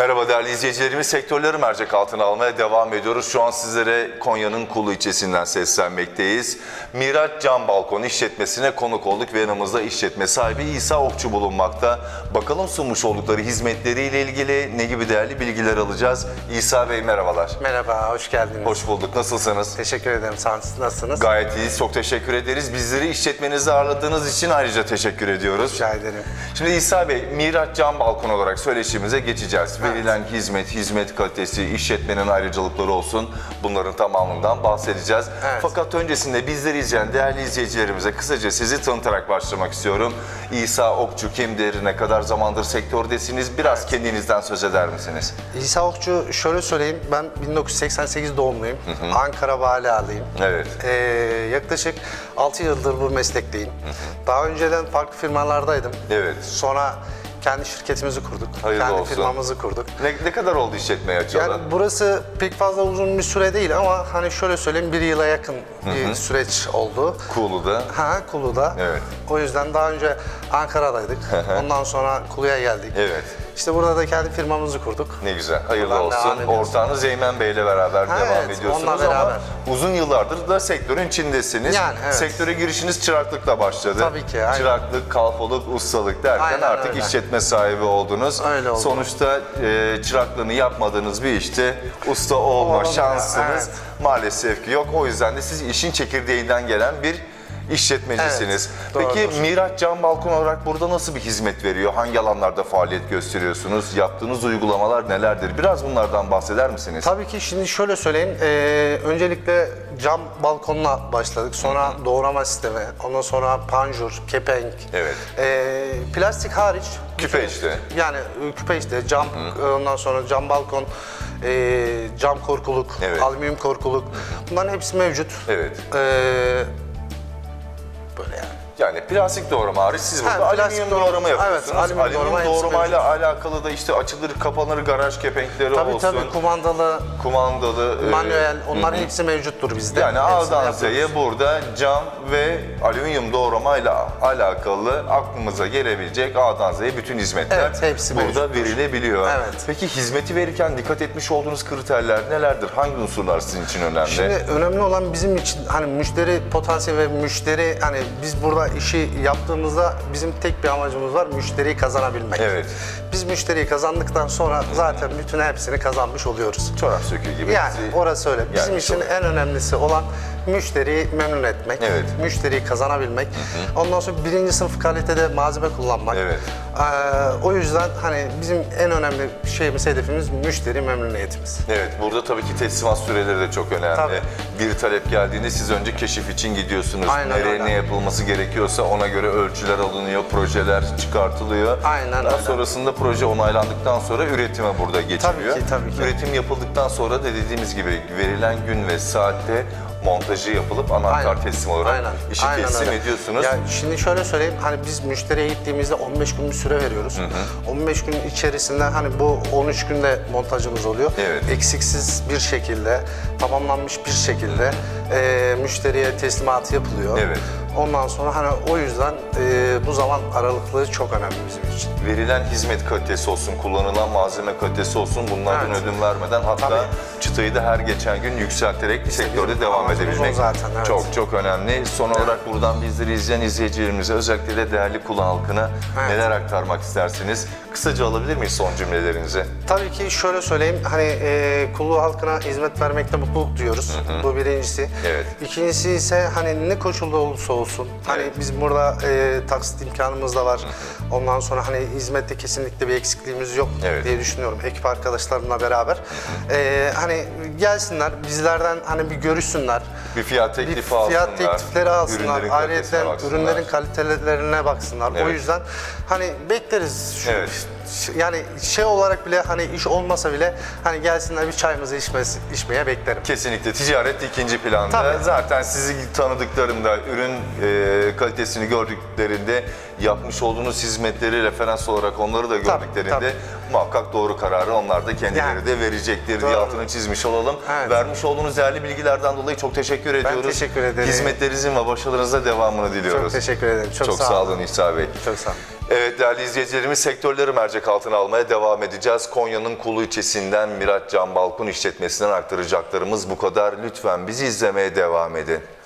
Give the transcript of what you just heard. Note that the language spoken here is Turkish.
Merhaba değerli izleyicilerimiz, sektörleri mercek altına almaya devam ediyoruz. Şu an sizlere Konya'nın Kulu ilçesinden seslenmekteyiz. Miraç Cam Balkon işletmesine konuk olduk ve yanımızda işletme sahibi İsa Okçu bulunmakta. Bakalım sunmuş oldukları hizmetleriyle ilgili ne gibi değerli bilgiler alacağız. İsa Bey merhabalar. Merhaba, hoş geldiniz. Hoş bulduk. Nasılsınız? Teşekkür ederim. Siz nasılsınız? Gayet iyiyiz. Çok teşekkür ederiz. Bizleri işletmenizde ağırladığınız için ayrıca teşekkür ediyoruz. Rica ederim. Şimdi İsa Bey, Miraç Cam Balkon olarak söyleşimize geçeceğiz. Verilen hizmet kalitesi, işletmenin ayrıcalıkları olsun. Bunların tamamından bahsedeceğiz. Evet. Fakat öncesinde bizleri izleyen değerli izleyicilerimize kısaca sizi tanıtarak başlamak istiyorum. İsa Okçu kimdir, ne kadar zamandır sektördesiniz? Biraz kendinizden söz eder misiniz? İsa Okçu, şöyle söyleyeyim, ben 1988 doğumluyum. Ankara Valiliyim. Evet. Yaklaşık 6 yıldır bu meslekteyim. Daha önceden farklı firmalardaydım. Evet. Sonra kendi şirketimizi kurduk. Hayırlı kendi olsun. firmamızı kurduk. Ne kadar oldu işletmeye açalı? Yani burası pek fazla uzun bir süre değil ama hani şöyle söyleyeyim, 1 yıla yakın bir süreç oldu. Kulu'da. Kulu'da. Evet. O yüzden daha önce Ankara'daydık. Ondan sonra Kulu'ya geldik. Evet. İşte burada da kendi firmamızı kurduk. Ne güzel, hayırlı Buradan olsun. devam ediyoruz. Ortağınız Eymen Bey ile beraber devam evet, ediyorsunuz onunla beraber. ama uzun yıllardır da sektörün içindesiniz. Yani, evet. Sektöre girişiniz çıraklıkla başladı. Tabii ki, aynen. Çıraklık, kalfalık, ustalık derken Aynen artık öyle. işletme sahibi oldunuz. Öyle oldu. Sonuçta çıraklığını yapmadığınız bir işte usta olma Olmadı ya, şansınız evet. maalesef ki yok. O yüzden de siz işin çekirdeğinden gelen bir işletmecisiniz. Evet, Peki doğrudur. Miraç Cam Balkon olarak burada nasıl bir hizmet veriyor? Hangi alanlarda faaliyet gösteriyorsunuz? Yaptığınız uygulamalar nelerdir? Biraz bunlardan bahseder misiniz? Tabii ki şimdi şöyle söyleyeyim. Öncelikle cam balkonla başladık. Sonra doğrama sistemi, ondan sonra panjur, kepenk. Evet. Plastik hariç. Küpe işte. Yani küpe işte cam, ondan sonra cam balkon, cam korkuluk, Evet. alüminyum korkuluk. Bunların hepsi mevcut. Evet. Böyle yani. Yani plastik doğrama hariç siz burada plastik alüminyum doğrama. doğrama yapıyorsunuz. Evet, alüminyum doğrama hepsi doğramayla alakalı da işte açılır kapanır garaj kepenkleri Tabii olsun. tabii, kumandalı, Kumandalı. manuel, onların hepsi mevcuttur bizde. Yani Hepsini A'dan yapıyoruz. Z'ye burada cam ve alüminyum doğramayla alakalı aklımıza gelebilecek A'dan Z'ye bütün hizmetler Evet, hepsi burada mevcuttur. verilebiliyor. Evet. Peki hizmeti verirken dikkat etmiş olduğunuz kriterler nelerdir? Hangi unsurlar sizin için önemli? Şimdi önemli olan bizim için hani müşteri potansiyeli ve müşteri, hani biz burada işi yaptığımızda bizim tek bir amacımız var, müşteriyi kazanabilmek. Evet. Biz müşteriyi kazandıktan sonra zaten bütün hepsini kazanmış oluyoruz. Çorap söküğü gibi. Yani orası öyle. Bizim Yani için çok- en önemlisi olan müşteriyi memnun etmek, Evet. müşteriyi kazanabilmek. Ondan sonra 1. sınıf kalitede malzeme kullanmak. Evet. O yüzden hani bizim en önemli şeyimiz, hedefimiz müşteri memnuniyetimiz. Evet, burada tabii ki teslimat süreleri de çok önemli. Tabii. Bir talep geldiğinde siz önce keşif için gidiyorsunuz. Aynen Nereye öyle. ne yapılması gerekiyorsa ona göre ölçüler alınıyor, projeler çıkartılıyor. Aynen Daha öyle. sonrasında proje onaylandıktan sonra üretime burada geçiliyor. Tabii ki. Üretim yapıldıktan sonra da dediğimiz gibi verilen gün ve saatte montajı yapılıp anahtar Aynen. teslim olarak Aynen. işi Aynen teslim öyle. ediyorsunuz. Ya şimdi şöyle söyleyeyim, hani biz müşteriye gittiğimizde 15 gün bir süre veriyoruz. 15 gün içerisinde hani bu 13 günde montajımız oluyor. Evet. Eksiksiz bir şekilde, tamamlanmış bir şekilde müşteriye teslimatı yapılıyor. Evet. Ondan sonra hani o yüzden bu zaman aralıklığı çok önemli bizim için. Verilen hizmet kalitesi olsun, kullanılan malzeme kalitesi olsun bunlardan Evet. ödün vermeden hatta Tabii. çıtayı da her geçen gün yükselterek sektörde bizim devam amacımız edebilmek o zaten, evet. çok önemli. Son olarak buradan bizleri izleyen izleyicilerimize, özellikle de değerli Kulu halkına Evet. neler aktarmak istersiniz? Kısaca alabilir miyiz son cümlelerinizi? Tabii ki şöyle söyleyeyim, hani Kulu halkına hizmet vermekte mutluluk duyuyoruz. Bu birincisi. Evet. İkincisi ise hani ne koşulda olursa olsun, hani Evet. bizim burada taksit imkanımız da var. Ondan sonra hani hizmette kesinlikle bir eksikliğimiz yok Evet. diye düşünüyorum ekip arkadaşlarımla beraber. Hani gelsinler, bizlerden hani bir görüşsünler. Bir fiyat Bir teklifi alsınlar. fiyat teklifleri alsınlar. ürünlerin kalitesine Ayrıca baksınlar. ürünlerin kalitelerine baksınlar. Evet. O yüzden hani bekleriz. Evet. Yani şey olarak bile, hani iş olmasa bile hani gelsinler, bir çayımızı içmeye beklerim. Kesinlikle ticaret ikinci planda. Tabii. Zaten sizi tanıdıklarında, ürün kalitesini gördüklerinde, yapmış olduğunuz hizmetleri referans olarak onları da gördüklerinde tabii. muhakkak doğru kararı onlar da kendileri Yani. de verecektir diye Doğru. altını çizmiş olalım. Evet. Vermiş olduğunuz değerli bilgilerden dolayı çok teşekkür teşekkür ediyoruz. teşekkür ederim. Hizmetlerinizin ve başarılarınızda devamını diliyoruz. Çok teşekkür ederim. Çok sağ olun İsa Bey. Çok sağ olun. Evet değerli izleyicilerimiz, sektörleri mercek altına almaya devam edeceğiz. Konya'nın Kulu ilçesinden Miraç Cam Balkon işletmesinden aktaracaklarımız bu kadar. Lütfen bizi izlemeye devam edin.